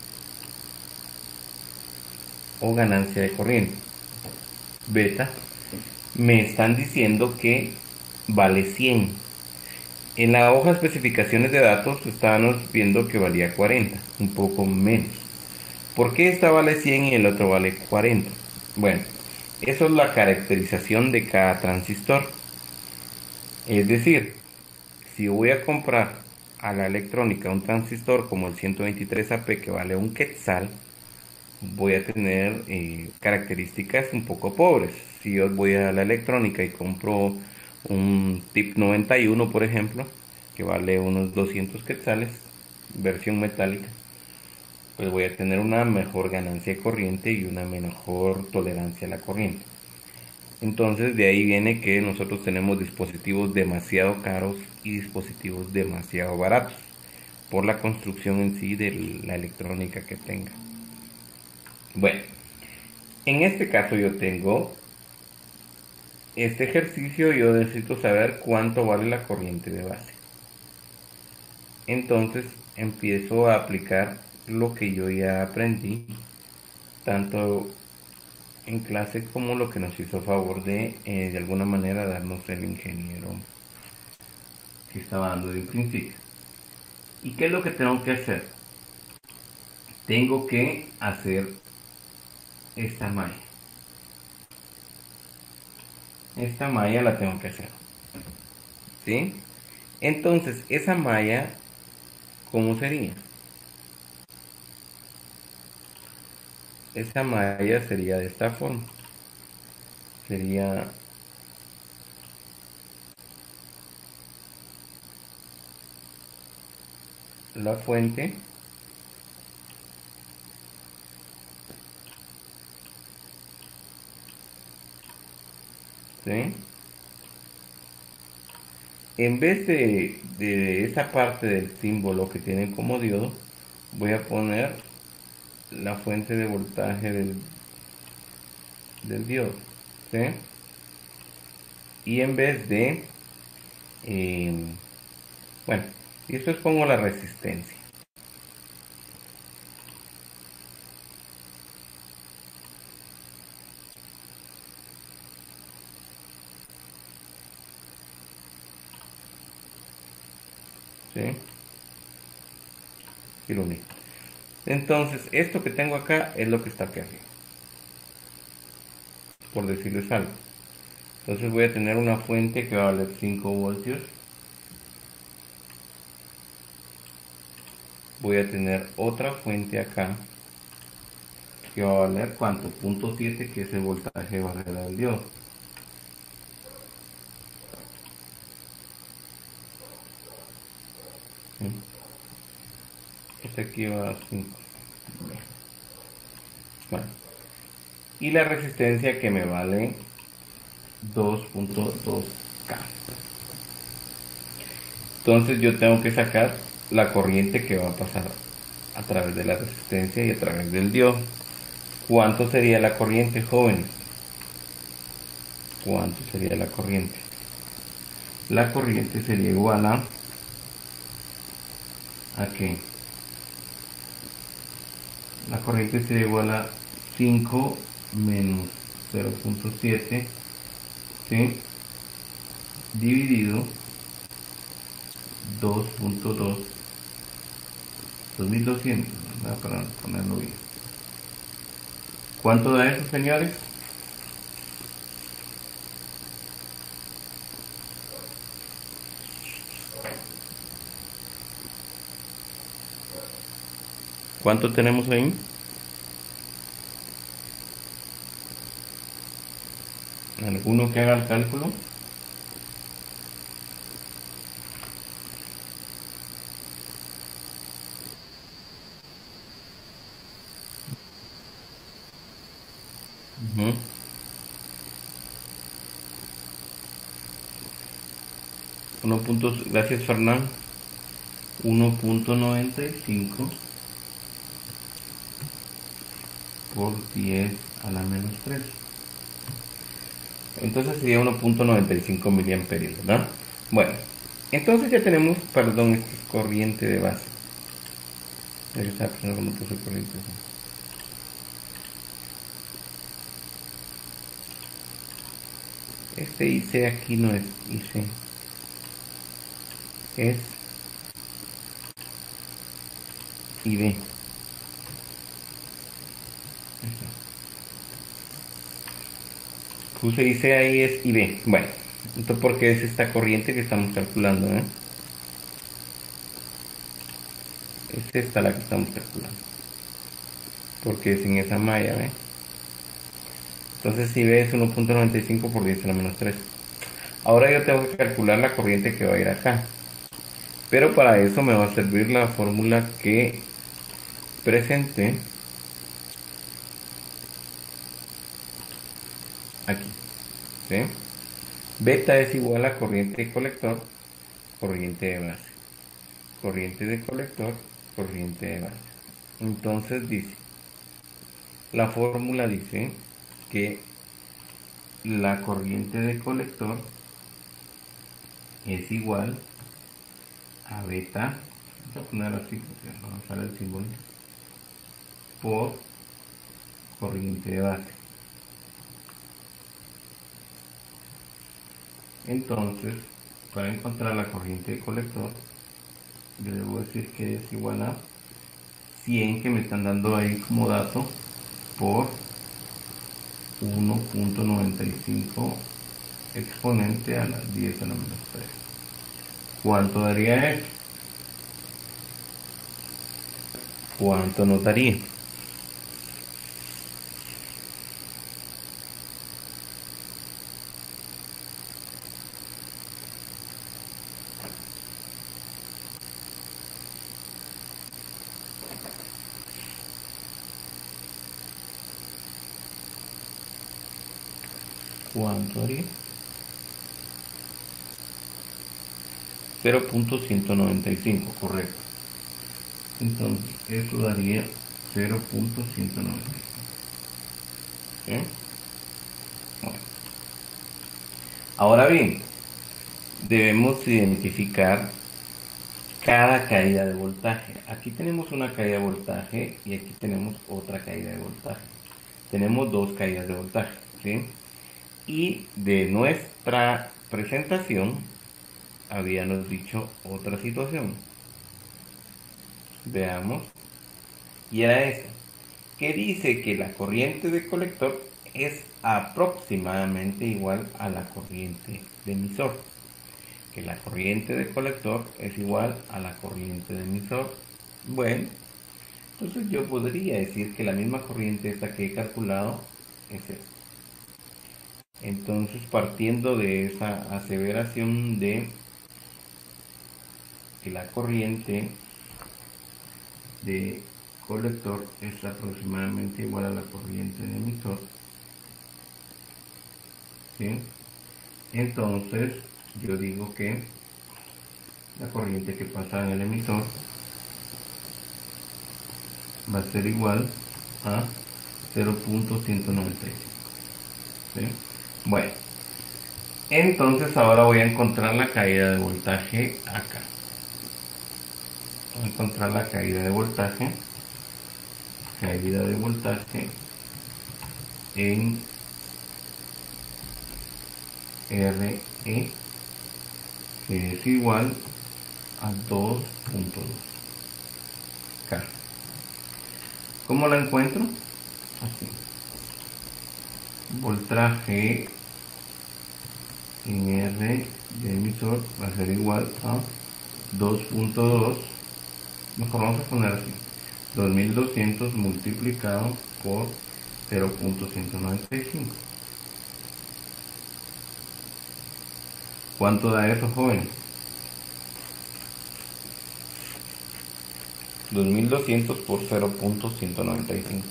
o ganancia de corriente. Beta me están diciendo que vale 100. En la hoja de especificaciones de datos estábamos viendo que valía 40, un poco menos. ¿Por qué esta vale 100 y el otro vale 40? Bueno, eso es la caracterización de cada transistor. Es decir, si voy a comprar a la electrónica un transistor como el 123AP que vale un quetzal, voy a tener características un poco pobres. Si yo voy a la electrónica y compro un TIP 91, por ejemplo, que vale unos 200 quetzales, versión metálica, pues voy a tener una mejor ganancia de corriente y una mejor tolerancia a la corriente. Entonces de ahí viene que nosotros tenemos dispositivos demasiado caros y dispositivos demasiado baratos por la construcción en sí de la electrónica que tenga. Bueno, en este caso yo tengo este ejercicio, yo necesito saber cuánto vale la corriente de base. Entonces empiezo a aplicar lo que yo ya aprendí, tanto en clase como lo que nos hizo favor de alguna manera darnos el ingeniero que estaba dando de un principio. ¿Y qué es lo que tengo que hacer? Tengo que hacer esta malla. Esta malla la tengo que hacer, ¿sí? Entonces, esa malla, ¿cómo sería? Esa malla sería de esta forma. Sería la fuente, ¿sí? En vez de esa parte del símbolo que tiene como diodo, voy a poner la fuente de voltaje del diodo, ¿sí? Y en vez de, bueno, y esto es pongo la resistencia. ¿Sí? Y lo mismo. Entonces, esto que tengo acá es lo que está aquí arriba, por decirles algo. Entonces voy a tener una fuente que va a valer 5 voltios. Voy a tener otra fuente acá que va a valer ¿cuánto? 0.7, que es el voltaje de barrera del diodo. ¿Sí? Este aquí va a 5. Bueno. Y la resistencia que me vale 2.2K. Entonces yo tengo que sacar la corriente que va a pasar a través de la resistencia y a través del diodo. ¿Cuánto sería la corriente, jóvenes? ¿Cuánto sería la corriente? La corriente sería igual ¿a qué? La corriente sería igual a 5 menos 0.7, ¿sí? Dividido 2.2, 2200, ¿verdad? Para ponerlo bien. ¿Cuánto da eso, señores? ¿Cuánto tenemos ahí? ¿Alguno que haga el cálculo? Ujú. Gracias, Fernán. 1.95 por 10 a la menos 3. Entonces sería 1.95 miliamperios, ¿verdad? Bueno, entonces ya tenemos, perdón, esta es corriente de base. Ya que estaba pensando cómo puse corriente. Este IC aquí no es IC, es IB. Puse IC ahí, es IB. Bueno, entonces porque es esta corriente que estamos calculando, ¿eh? Es esta la que estamos calculando, porque es en esa malla, ¿ve? Entonces IB es 1.95 por 10 a la menos 3. Ahora yo tengo que calcular la corriente que va a ir acá, pero para eso me va a servir la fórmula que presenté aquí, ¿sí? Beta es igual a corriente de colector, corriente de base. Corriente de colector, corriente de base. Entonces dice, la fórmula dice que la corriente de colector es igual a beta, voy a poner así porque no me sale el símbolo, por corriente de base. Entonces, para encontrar la corriente de colector, yo debo decir que es igual a 100, que me están dando ahí como dato, por 1.95 exponente a las 10 a la menos 3. ¿Cuánto daría esto? ¿Cuánto nos daría? ¿Cuánto haría? 0.195, correcto. Entonces, eso daría 0.195. ¿Sí? Bueno. Ahora bien, debemos identificar cada caída de voltaje. Aquí tenemos una caída de voltaje y aquí tenemos otra caída de voltaje. Tenemos dos caídas de voltaje, ¿sí? Y de nuestra presentación habíamos dicho otra situación. Veamos. Y era esta, que dice que la corriente de colector es aproximadamente igual a la corriente de emisor. Que la corriente de colector es igual a la corriente de emisor. Bueno, entonces yo podría decir que la misma corriente esta que he calculado es esta. Entonces, partiendo de esa aseveración de que la corriente de colector es aproximadamente igual a la corriente de emisor, ¿sí? Entonces yo digo que la corriente que pasa en el emisor va a ser igual a 0.195, ¿sí? Bueno, entonces ahora voy a encontrar la caída de voltaje acá. Voy a encontrar la caída de voltaje en RE, que es igual a 2.2 K. ¿Cómo la encuentro? Así. Voltaje en R de emisor va a ser igual a 2.2, mejor vamos a poner así, 2200 multiplicado por 0.195. ¿Cuánto da eso, joven? 2200 por 0.195.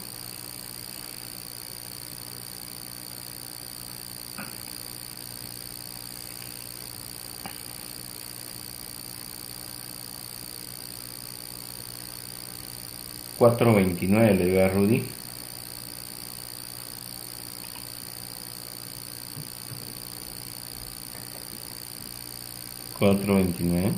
$4.29 le dio a Rudy. $4.29.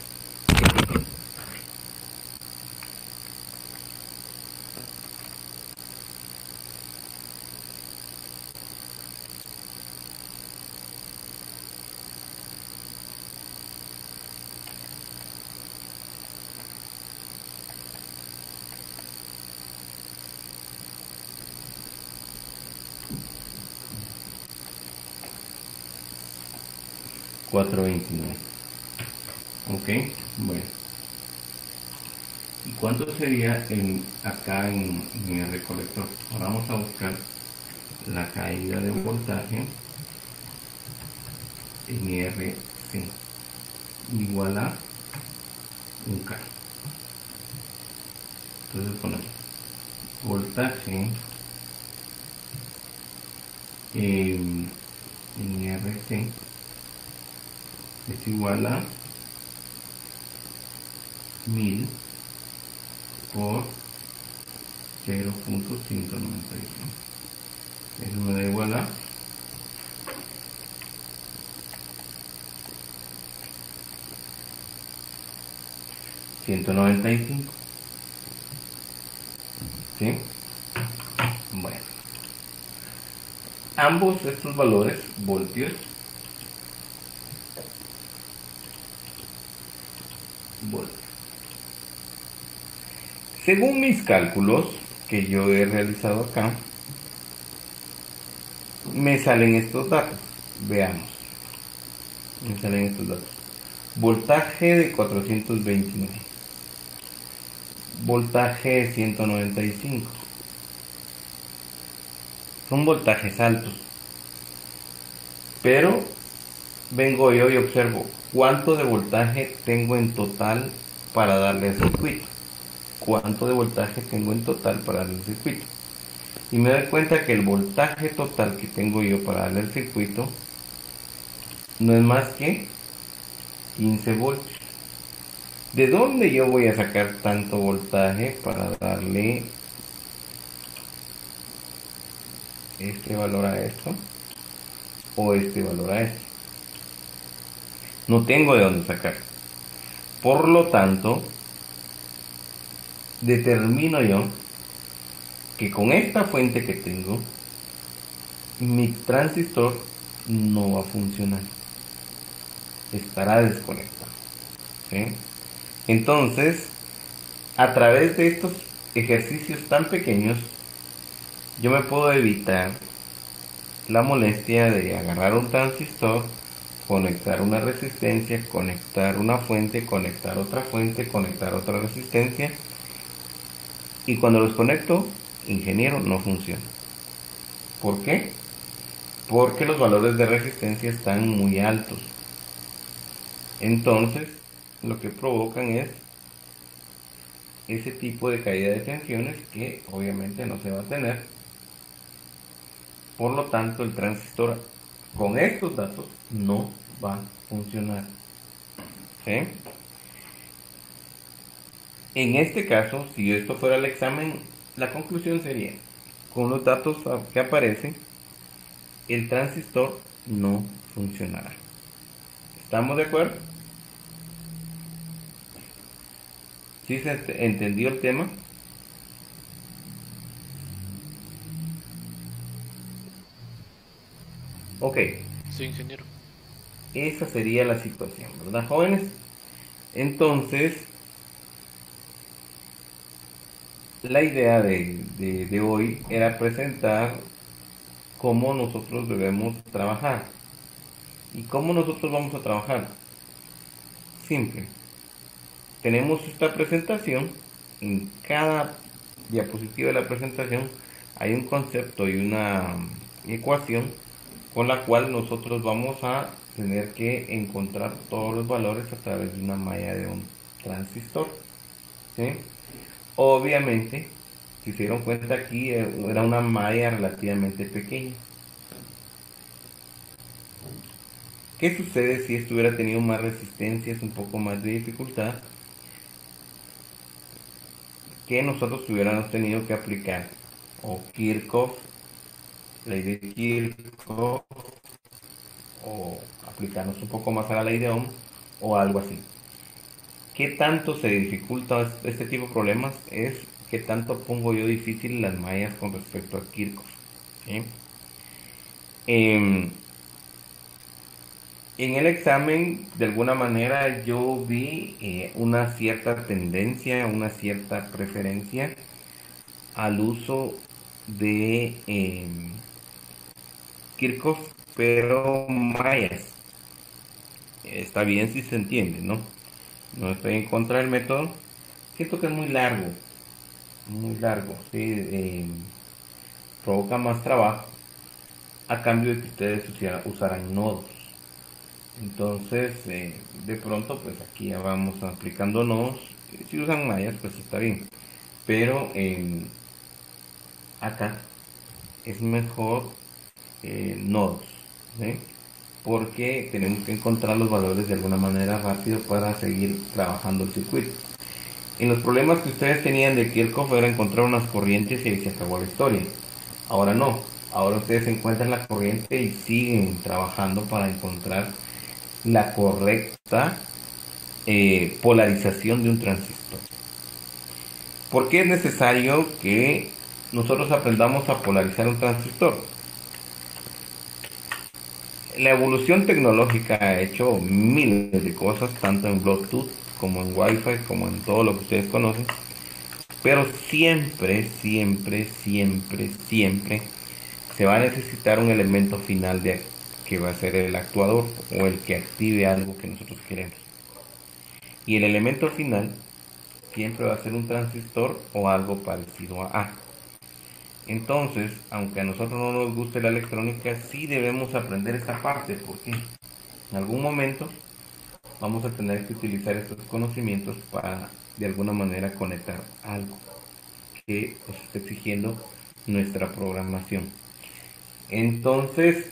$4.29. Ok, bueno. ¿Y cuánto sería acá en el recolector? Ahora vamos a buscar la caída de voltaje en RC igual a 1K. Entonces ponemos voltaje en RC es igual a 1000 por 0.195. Eso me da igual a 195. ¿Sí? Bueno, ambos estos valores, voltios, según mis cálculos que yo he realizado acá, me salen estos datos. Veamos. Me salen estos datos. Voltaje de 429. Voltaje de 195. Son voltajes altos. Pero vengo yo y observo cuánto de voltaje tengo en total para darle al circuito. Cuánto de voltaje tengo en total para darle al circuito. Y me doy cuenta que el voltaje total que tengo yo para darle al circuito no es más que 15 voltios. ¿De dónde yo voy a sacar tanto voltaje para darle este valor a esto o este valor a esto? No tengo de dónde sacar. Por lo tanto, determino yo que con esta fuente que tengo, mi transistor no va a funcionar. Estará desconectado. ¿Sí? Entonces, a través de estos ejercicios tan pequeños, yo me puedo evitar la molestia de agarrar un transistor, conectar una resistencia, conectar una fuente, conectar otra fuente, conectar otra resistencia, y cuando los conecto, ingeniero, no funciona. ¿Por qué? Porque los valores de resistencia están muy altos. Entonces, lo que provocan es ese tipo de caída de tensiones que obviamente no se va a tener. Por lo tanto, el transistor con estos datos no va a funcionar. ¿Sí? En este caso, si esto fuera el examen, la conclusión sería, con los datos que aparecen, el transistor no funcionará. ¿Estamos de acuerdo? ¿Sí se entendió el tema? Ok, Sí, ingeniero. esa sería la situación, ¿verdad, jóvenes? Entonces, la idea de hoy era presentar cómo nosotros debemos trabajar. ¿Y cómo nosotros vamos a trabajar? Simple. Tenemos esta presentación. En cada diapositiva de la presentación hay un concepto y una ecuación con la cual nosotros vamos a tener que encontrar todos los valores a través de una malla de un transistor. ¿Sí? Obviamente, si se dieron cuenta aquí, era una malla relativamente pequeña. ¿Qué sucede si esto hubiera tenido más resistencias, un poco más de dificultad? Que nosotros hubiéramos tenido que aplicar o Kirchhoff, ley de Kirchhoff, o aplicarnos un poco más a la ley de Ohm o algo así. ¿Qué tanto se dificulta este tipo de problemas? Es qué tanto pongo yo difícil las mallas con respecto a Kirchhoff. ¿Sí? En el examen, de alguna manera, yo vi una cierta tendencia, una cierta preferencia al uso de Kirchhoff, pero mallas. Está bien si se entiende, ¿no? No estoy en contra del método. Siento que es muy largo, ¿sí? Provoca más trabajo a cambio de que ustedes usaran nodos. Entonces, de pronto, pues aquí ya vamos aplicando nodos. Si usan mallas, pues está bien. pero acá es mejor nodos, ¿sí? Porque tenemos que encontrar los valores de alguna manera rápido para seguir trabajando el circuito. En los problemas que ustedes tenían de Kirchhoff era encontrar unas corrientes y ahí se acabó la historia. Ahora no, ahora ustedes encuentran la corriente y siguen trabajando para encontrar la correcta polarización de un transistor. ¿Por qué es necesario que nosotros aprendamos a polarizar un transistor? La evolución tecnológica ha hecho miles de cosas, tanto en Bluetooth como en Wi-Fi, como en todo lo que ustedes conocen, pero siempre, siempre, siempre, siempre se va a necesitar un elemento final que va a ser el actuador o el que active algo que nosotros queremos. Y el elemento final siempre va a ser un transistor o algo parecido a A. Entonces, aunque a nosotros no nos guste la electrónica, sí debemos aprender esta parte, porque en algún momento vamos a tener que utilizar estos conocimientos para de alguna manera conectar algo que nos está exigiendo nuestra programación. Entonces,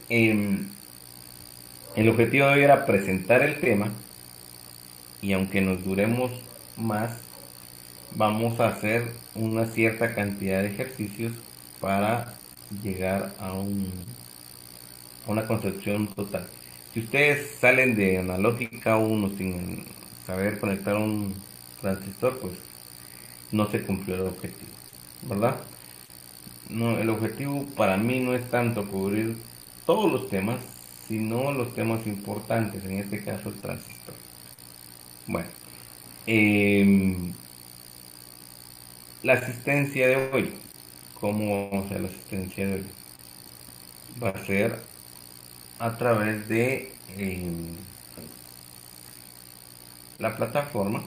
el objetivo de hoy era presentar el tema, y aunque nos duremos más, vamos a hacer una cierta cantidad de ejercicios para llegar a una concepción total. Si ustedes salen de analógica 1 sin saber conectar un transistor, pues no se cumplió el objetivo, ¿verdad? No, el objetivo para mí no es tanto cubrir todos los temas, sino los temas importantes, en este caso el transistor. Bueno, la asistencia de hoy, ¿cómo vamos a hacer la asistencia de hoy? Va a ser a través de la plataforma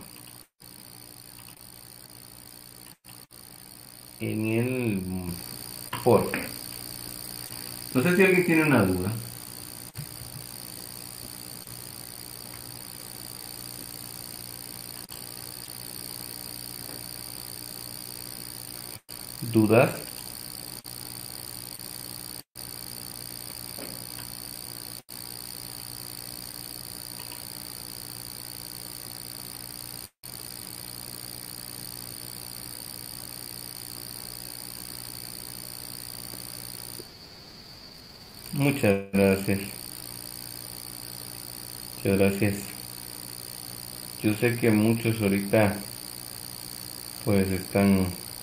en el foro. No sé si alguien tiene una duda. ¿Dudas? Muchas gracias. Muchas gracias. Yo sé que muchos ahorita pues están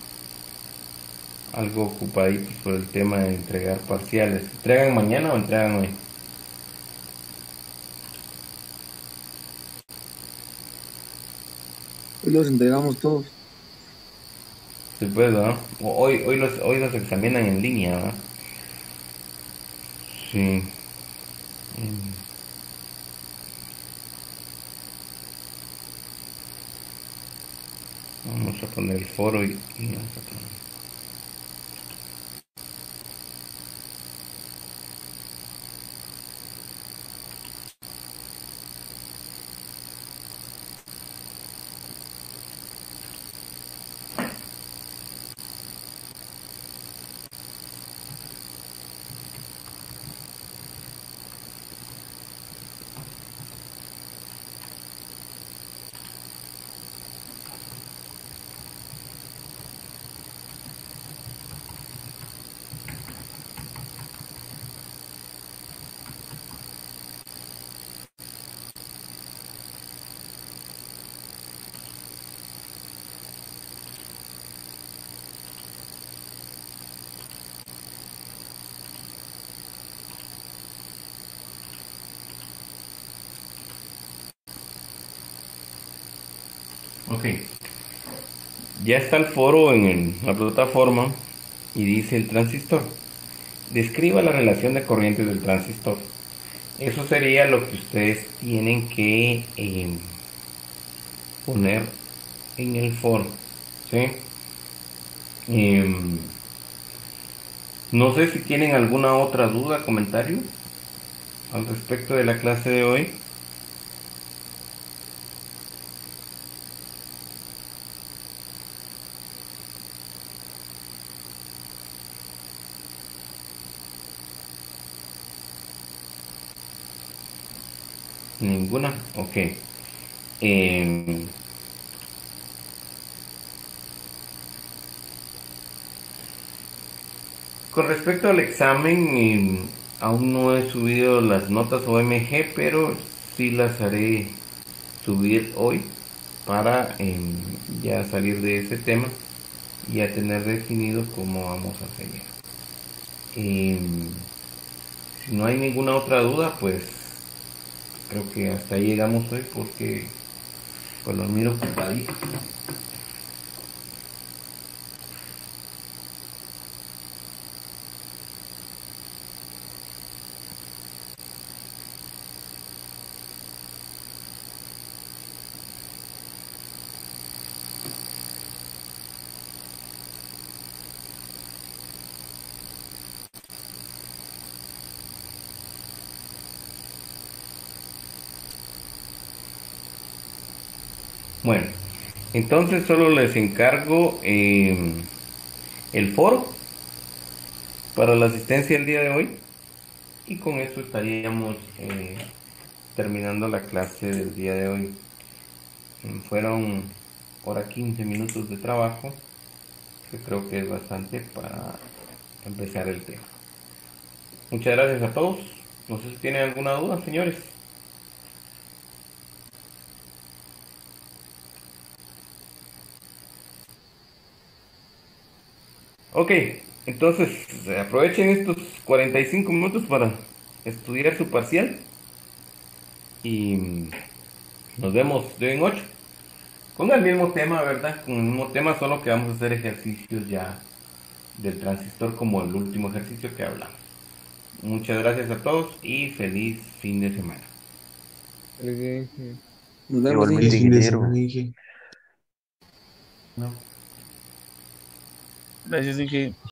algo ocupaditos por el tema de entregar parciales. ¿Entregan mañana o entregan hoy? Hoy los entregamos todos. Sí, pues, ¿no? Hoy los examinan en línea, ¿verdad? Sí. Mm. Vamos a poner el foro y vamos a poner. Ok, ya está el foro en la plataforma y dice el transistor. Describa la relación de corrientes del transistor. Eso sería lo que ustedes tienen que poner en el foro, ¿sí? No sé si tienen alguna otra duda, comentario al respecto de la clase de hoy. Ninguna. Ok. Em, con respecto al examen, aún no he subido las notas OMG, pero sí las haré subir hoy para ya salir de ese tema y ya tener definido cómo vamos a seguir. Em, si no hay ninguna otra duda, pues creo que hasta ahí llegamos hoy porque pues los miro ocupaditos. Bueno, entonces solo les encargo el foro para la asistencia el día de hoy y con eso estaríamos terminando la clase del día de hoy. Fueron hora 15 minutos de trabajo, que creo que es bastante para empezar el tema. Muchas gracias a todos. No sé si tienen alguna duda, señores. Ok, entonces aprovechen estos 45 minutos para estudiar su parcial y nos vemos de hoy en 8 con el mismo tema, ¿verdad? Con el mismo tema, solo que vamos a hacer ejercicios ya del transistor como el último ejercicio que hablamos. Muchas gracias a todos y feliz fin de semana. Feliz día, Inge. Nos vemos, Igualmente, Inge. Fin de ingeniero. semana, Inge. Gracias, Inge.